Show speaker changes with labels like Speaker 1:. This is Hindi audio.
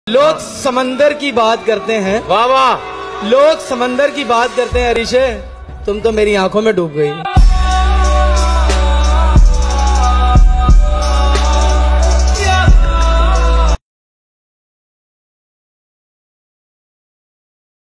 Speaker 1: लोग समंदर की बात करते हैं।
Speaker 2: वाह वाह।
Speaker 1: लोग समंदर की बात करते हैं। अरिशे, तुम तो मेरी आंखों में डूब गई।